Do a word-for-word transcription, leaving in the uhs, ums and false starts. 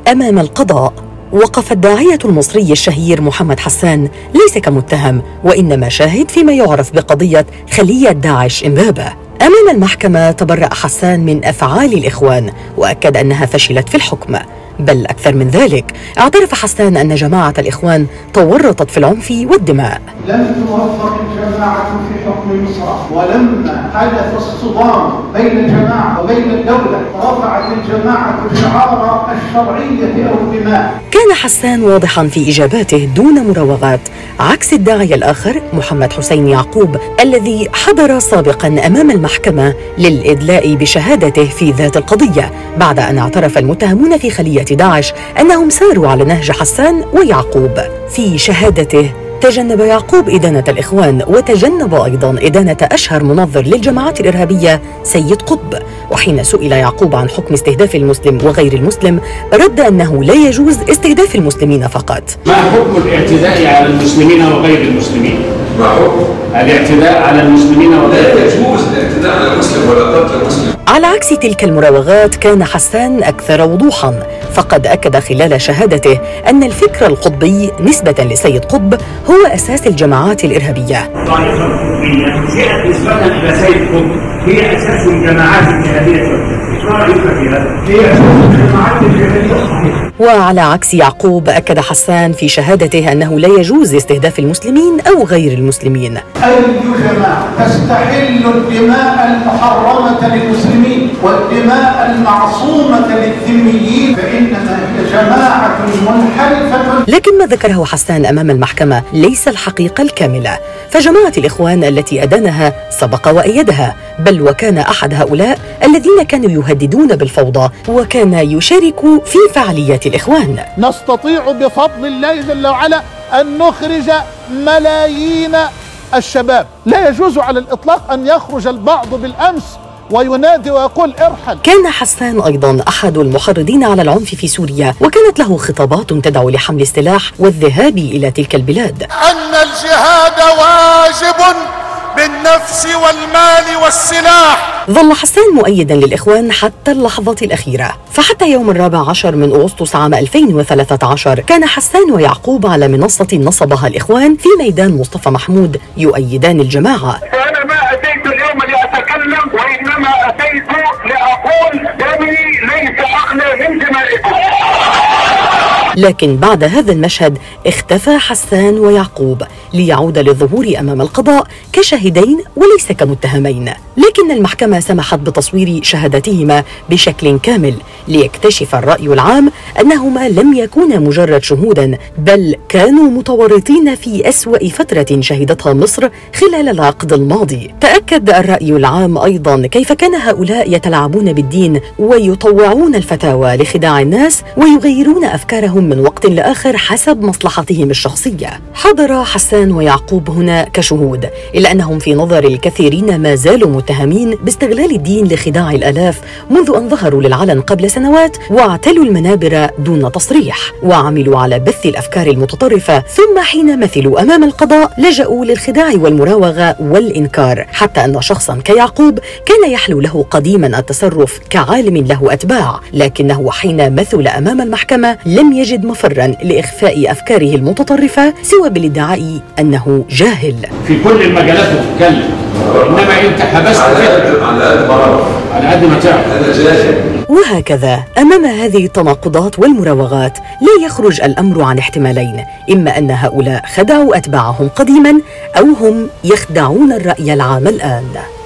أمام القضاء. وقف الداعية المصري الشهير محمد حسان ليس كمتهم وإنما شاهد فيما يعرف بقضية خلية داعش إمبابة. أمام المحكمة تبرأ حسان من أفعال الإخوان وأكد أنها فشلت في الحكم، بل أكثر من ذلك اعترف حسان أن جماعة الإخوان تورطت في العنف والدماء. لم توفق الجماعة في حكم مصر، ولما حدث الصدام بين الجماعة وبين الدولة رفعت الجماعة شعار الشرعية أو الدماء. كان حسان واضحا في إجاباته دون مراوغات، عكس الداعية الآخر محمد حسين يعقوب الذي حضر سابقا أمام المحكمة للإدلاء بشهادته في ذات القضية، بعد أن اعترف المتهمون في خلية داعش أنهم ساروا على نهج حسان ويعقوب. في شهادته تجنب يعقوب إدانة الإخوان، وتجنب أيضا إدانة أشهر منظر للجماعات الإرهابية سيد قطب. وحين سئل يعقوب عن حكم استهداف المسلم وغير المسلم رد أنه لا يجوز استهداف المسلمين فقط. ما حكم الاعتداء على المسلمين وغير المسلمين؟ ما حكم الاعتداء على المسلمين وغير لا يجوز الاعتداء على المسلم ولا قتل المسلم. على عكس تلك المراوغات كان حسان أكثر وضوحا، فقد أكد خلال شهادته أن الفكر القطبي نسبة لسيد قطب هو أساس الجماعات الإرهابية. الطائفة القطبية جاءت نسبة إلى سيد قطب هي أساس الجماعات الإرهابية. وعلى عكس يعقوب أكد حسان في شهادته أنه لا يجوز استهداف المسلمين أو غير المسلمين. أي جماعة تستحل الدماء المحرمة للمسلمين والدماء المعصومة للذميين فإنما هي جماعة منحرفة. لكن ما ذكره حسان أمام المحكمة ليس الحقيقة الكاملة، فجماعة الإخوان التي أدانها سبق وأيدها، بل وكان أحد هؤلاء الذين كانوا يهددون بالفوضى وكان يشارك في فعاليات الإخوان. نستطيع بفضل الله جل وعلا أن نخرج ملايين الشباب. لا يجوز على الإطلاق أن يخرج البعض بالأمس وينادي ويقول ارحل. كان حسان أيضا أحد المحرضين على العنف في سوريا، وكانت له خطابات تدعو لحمل السلاح والذهاب إلى تلك البلاد. أن الجهاد واجب بالنفس والمال والسلاح. ظل حسان مؤيدا للإخوان حتى اللحظة الأخيرة، فحتى يوم الرابع عشر من أغسطس عام ألفين وثلاثة عشر كان حسان ويعقوب على منصة نصبها الإخوان في ميدان مصطفى محمود يؤيدان الجماعة. فأنا ما أتيت اليوم لأتكلم وإنما أتيت لأقول دمي ليس أغلى من دمائكم. لكن بعد هذا المشهد اختفى حسان ويعقوب ليعود للظهور أمام القضاء كشاهدين وليس كمتهمين، لكن المحكمة سمحت بتصوير شهادتهما بشكل كامل ليكتشف الرأي العام أنهما لم يكونا مجرد شهودا، بل كانوا متورطين في أسوأ فترة شهدتها مصر خلال العقد الماضي. تأكد الرأي العام أيضا كيف كان هؤلاء يتلاعبون بالدين ويطوعون الفتاوى لخداع الناس ويغيرون أفكارهم من وقت لآخر حسب مصلحتهم الشخصية. حضر حسان ويعقوب هنا كشهود، إلا أنهم في نظر الكثيرين ما زالوا متهمين باستغلال الدين لخداع الآلاف منذ أن ظهروا للعلن قبل سنوات واعتلوا المنابر دون تصريح وعملوا على بث الأفكار المتطرفة، ثم حين مثلوا أمام القضاء لجأوا للخداع والمراوغة والإنكار، حتى أن شخصا كيعقوب كان يحلو له قديما التصرف كعالم له أتباع، لكنه حين مثل أمام المحكمة لم يجد مفرا لإخفاء أفكاره المتطرفة سوى بالادعاء أنه جاهل. في كل المجالات بتتكلم، إنما أنت حبست كده على قد ما تعرف أنا جاهل. وهكذا أمام هذه التناقضات والمراوغات لا يخرج الأمر عن احتمالين، إما أن هؤلاء خدعوا أتباعهم قديما أو هم يخدعون الرأي العام الآن.